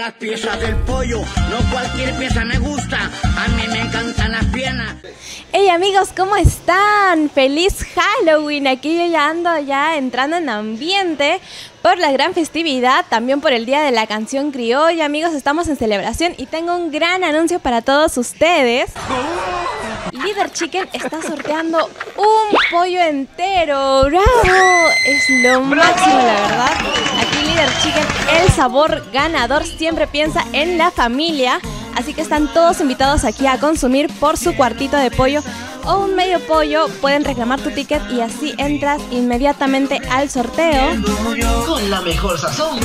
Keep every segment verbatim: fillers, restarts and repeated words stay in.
las piezas del pollo, no cualquier pieza me gusta, a mí me encantan las piernas. Hey amigos, ¿cómo están? ¡Feliz Halloween! Aquí yo ya ando ya entrando en ambiente por la gran festividad, también por el Día de la Canción Criolla. Amigos, estamos en celebración y tengo un gran anuncio para todos ustedes. Líder Chicken está sorteando un pollo entero. ¡Bravo! Es lo máximo, la verdad. Aquí Líder Chicken, el sabor ganador, siempre piensa en la familia. Así que están todos invitados aquí a consumir por su cuartito de pollo o un medio pollo. Pueden reclamar tu ticket y así entras inmediatamente al sorteo. Con la mejor sazón.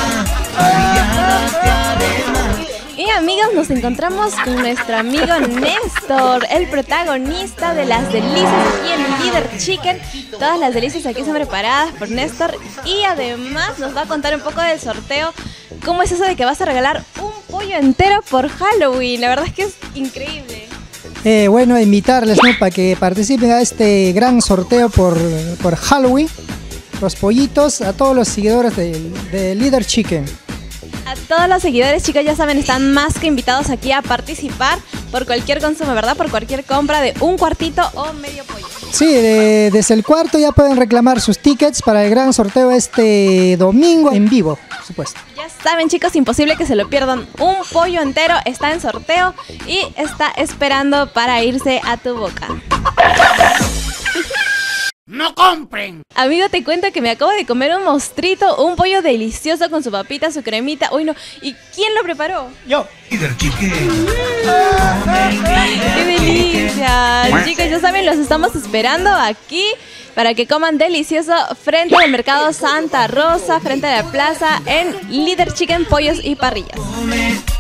Y amigos, nos encontramos con nuestro amigo Néstor, el protagonista de las delicias aquí en Líder Chicken. Todas las delicias aquí son preparadas por Néstor y además nos va a contar un poco del sorteo. ¿Cómo es eso de que vas a regalar un pollo entero por Halloween? La verdad es que es increíble. Eh, bueno, invitarles, ¿no?, para que participen a este gran sorteo por, por Halloween. Los pollitos a todos los seguidores de, de Líder Chicken. A todos los seguidores, chicos, ya saben, están más que invitados aquí a participar por cualquier consumo, ¿verdad? Por cualquier compra de un cuartito o medio pollo. Sí, de, desde el cuarto ya pueden reclamar sus tickets para el gran sorteo este domingo en vivo, por supuesto. Ya saben, chicos, imposible que se lo pierdan. Un pollo entero está en sorteo y está esperando para irse a tu boca. ¡No compren! Amigo, te cuento que me acabo de comer un mostrito, un pollo delicioso con su papita, su cremita. Uy, no. ¿Y quién lo preparó? Yo. Líder Chicken. ¡Qué delicia! Chicos, ya saben, los estamos esperando aquí para que coman delicioso frente al Mercado Santa Rosa, frente a la plaza, en Líder Chicken Pollos y Parrillas.